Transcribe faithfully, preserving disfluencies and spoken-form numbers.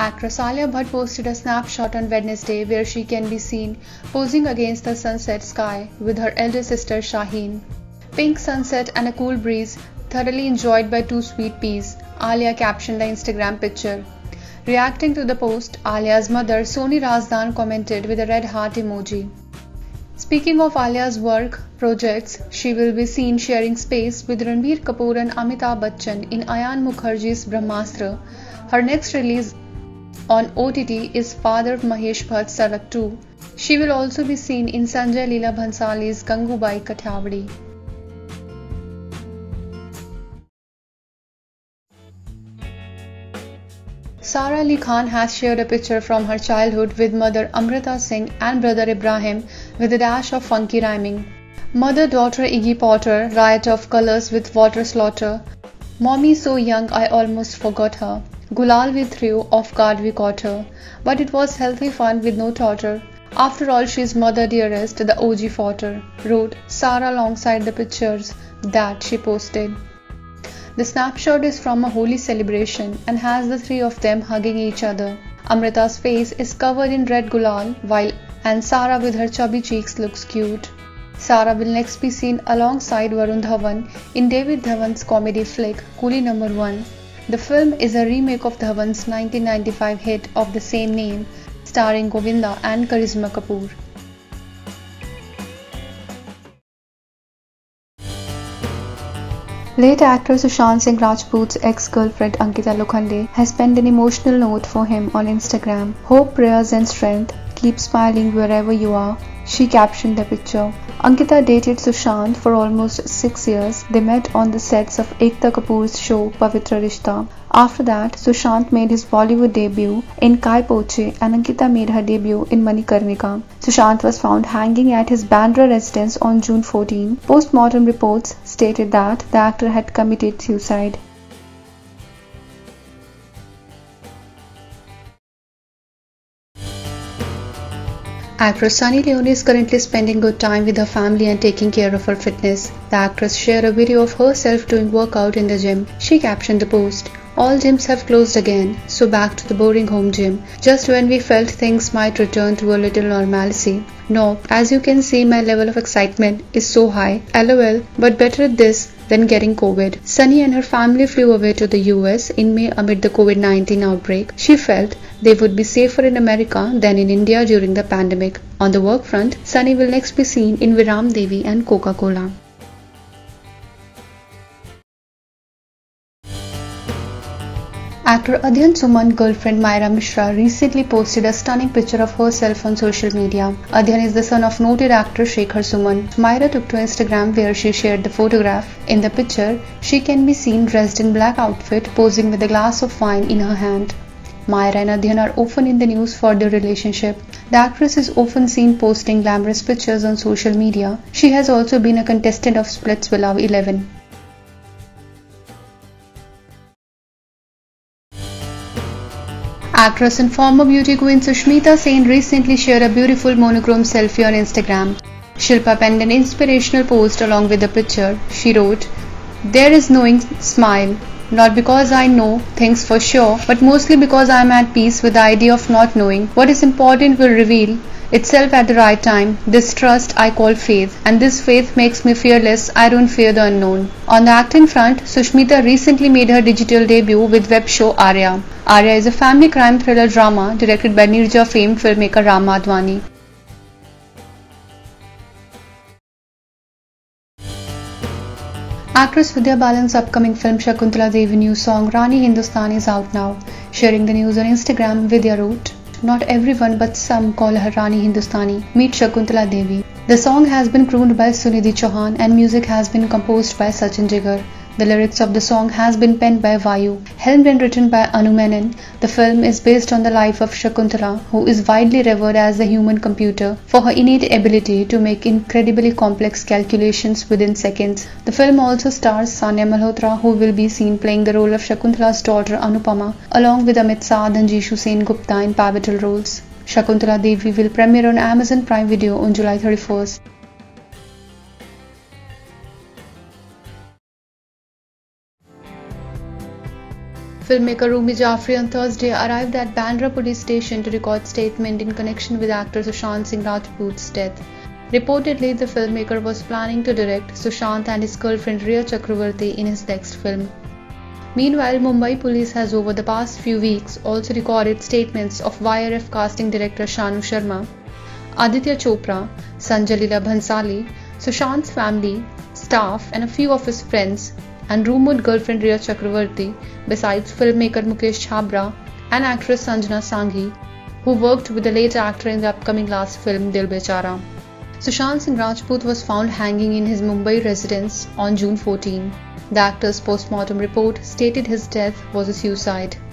Actress Alia Bhatt posted a snapshot on Wednesday where she can be seen posing against the sunset sky with her elder sister Shaheen. Pink sunset and a cool breeze, thoroughly enjoyed by two sweet peas, Alia captioned the Instagram picture. Reacting to the post, Alia's mother Soni Razdan commented with a red heart emoji. Speaking of Alia's work projects, she will be seen sharing space with Ranbir Kapoor and Amitabh Bachchan in Ayan Mukherjee's Brahmastra. Her next release on O T T is Father Mahesh Bhatt's Sadak two. She will also be seen in Sanjay Leela Bhansali's Gangubai Kathiawadi. Sara Ali Khan has shared a picture from her childhood with mother Amrita Singh and brother Ibrahim with a dash of funky rhyming. Mother-daughter Iggy Potter, riot of colors with water slaughter. Mommy so young I almost forgot her. Gulal we threw, off guard we caught her. But it was healthy fun with no torture. After all she's mother dearest, the O G fought her, wrote Sara alongside the pictures that she posted. The snapshot is from a holy celebration and has the three of them hugging each other. Amrita's face is covered in red gulal while and Sara with her chubby cheeks looks cute. Sara will next be seen alongside Varun Dhawan in David Dhawan's comedy flick Coolie Number One. The film is a remake of Dhawan's nineteen ninety-five hit of the same name, starring Govinda and Karisma Kapoor. Late actor Sushant Singh Rajput's ex-girlfriend Ankita Lokhande has penned an emotional note for him on Instagram. Hope, prayers and strength. Keep smiling wherever you are, she captioned the picture. Ankita dated Sushant for almost six years. They met on the sets of Ekta Kapoor's show Pavitra Rishta. After that, Sushant made his Bollywood debut in Kai Poche and Ankita made her debut in Manikarnika. Sushant was found hanging at his Bandra residence on June fourteenth. Post-mortem reports stated that the actor had committed suicide. Actress Sunny Leone is currently spending good time with her family and taking care of her fitness. The actress shared a video of herself doing workout in the gym. She captioned the post, "All gyms have closed again, so back to the boring home gym. Just when we felt things might return to a little normalcy. No, as you can see my level of excitement is so high. LOL, but better at this than getting COVID." Sunny and her family flew away to the U S in May amid the COVID nineteen outbreak. She felt they would be safer in America than in India during the pandemic. On the work front, Sunny will next be seen in Viram Devi and Coca-Cola. Actor Adhyan Suman's girlfriend Myra Mishra recently posted a stunning picture of herself on social media. Adhyan is the son of noted actor Shekhar Suman. Myra took to Instagram where she shared the photograph. In the picture, she can be seen dressed in black outfit posing with a glass of wine in her hand. Myra and Adhyan are often in the news for their relationship. The actress is often seen posting glamorous pictures on social media. She has also been a contestant of Splitsvilla eleven. Actress and former beauty queen Sushmita Sen recently shared a beautiful monochrome selfie on Instagram. Shilpa penned an inspirational post along with the picture. She wrote, "There is knowing smile. Not because I know things for sure, but mostly because I am at peace with the idea of not knowing. What is important will reveal itself at the right time. This trust I call faith, and this faith makes me fearless. I don't fear the unknown." On the acting front, Sushmita recently made her digital debut with web show Arya. Arya is a family crime thriller drama directed by Nirja famed filmmaker Ram Madhwani. Actress Vidya Balan's upcoming film Shakuntala Devi new song Rani Hindustani is out now. Sharing the news on Instagram, Vidya wrote, "Not everyone but some call her Rani Hindustani. Meet Shakuntala Devi." The song has been crooned by Sunidhi Chauhan and music has been composed by Sachin Jigar. The lyrics of the song has been penned by Vayu, helmed and written by Anu Menon. The film is based on the life of Shakuntala, who is widely revered as the human computer for her innate ability to make incredibly complex calculations within seconds. The film also stars Sanya Malhotra, who will be seen playing the role of Shakuntala's daughter Anupama, along with Amit Saad and Jishu Sen Gupta in pivotal roles. Shakuntala Devi will premiere on Amazon Prime Video on July thirty-first. Filmmaker Rumi Jaffrey on Thursday arrived at Bandra police station to record statement in connection with actor Sushant Singh Rajput's death. Reportedly, the filmmaker was planning to direct Sushant and his girlfriend Rhea Chakravarti in his next film. Meanwhile, Mumbai police has over the past few weeks also recorded statements of Y R F casting director Shanu Sharma, Aditya Chopra, Sanjay Leela Bhansali, Sushant's family, staff and a few of his friends, and rumoured girlfriend Rhea Chakravarti, besides filmmaker Mukesh Chhabra and actress Sanjana Sanghi, who worked with the late actor in the upcoming last film Dil Bechara. Sushant Singh Rajput was found hanging in his Mumbai residence on June fourteenth. The actor's post-mortem report stated his death was a suicide.